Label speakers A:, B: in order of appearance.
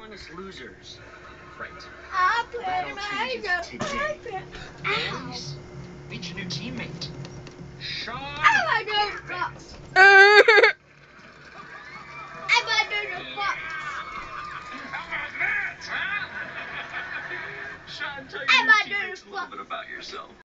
A: honest losers. Right.
B: I
A: That
B: played
A: all
B: my
A: changes today. Boys, meet your new teammate, Sean.
B: I do the fox. I do the fox.
A: How about that, huh? Sean, tell
B: I'm
A: your new
B: not doing
A: teammates a little bit about yourself.